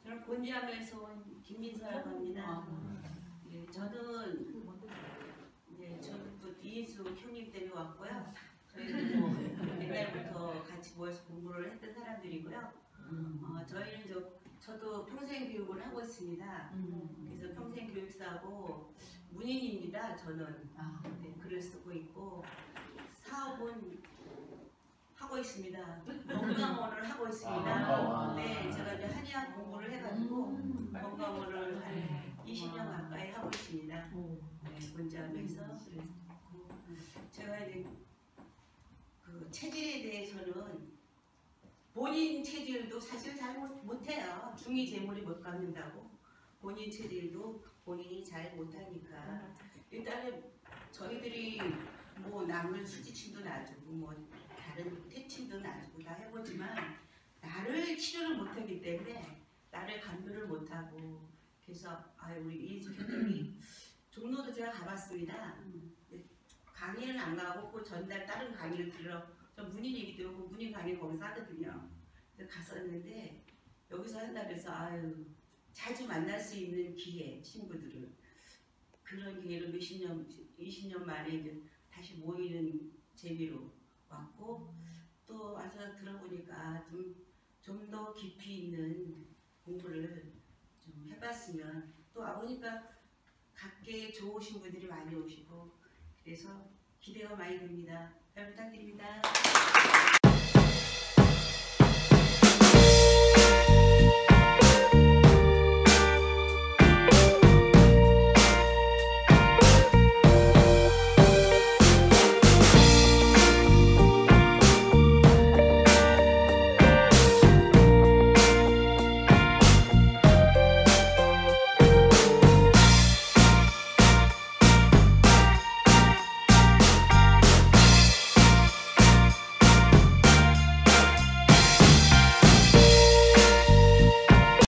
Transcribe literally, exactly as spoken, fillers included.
저는 곤지암에서 온 김민서라고 합니다. 네, 저는 이제 저는 또 이인수 형님 때문에 왔고요. 저희는 뭐 옛날부터 같이 모여서 공부를 했던 사람들이고요. 어, 저희는 저, 저도 평생 교육을 하고 있습니다. 그래서 평생 교육사고 문인입니다. 저는 네, 글을 쓰고 있고 사업은 하고 있습니다. 건강원을 하고 있습니다. 네, 제가 이제 한의학 공부를 해가지고 건강원을 한 이십 년 가까이 하고 있습니다. 네, 곤지암에서. 제가 이제 그 체질에 대해서는 본인 체질도 사실 잘 못해요. 중이 재물이 못 갖는다고. 본인 체질도 본인이 잘 못하니까. 일단은 저희들이 뭐 남을 수지침도 놔주고 뭐 다른 퇴침도 놔주고 다 해보지만 나를 치료를 못하기 때문에 나를 감도를 못하고 그래서 아 우리 이인수 교수님이 종로도 제가 가봤습니다. 강의는 안 가고 그 전날 다른 강의를 들으러 저 문인이기 때문에 그 문인 강의 거기서 하거든요. 그래서 갔었는데 여기서 한다 그래서 아유 자주 만날 수 있는 기회 친구들을 그런 기회를 몇십 년, 이십 년 만에 이제 다시 모이는 재미로 왔고 또 와서 들어보니까 좀 좀 더 깊이 있는 공부를 좀 해봤으면 또 와보니까 각계 좋으신 분들이 많이 오시고 그래서 기대가 많이 됩니다. 잘 부탁드립니다.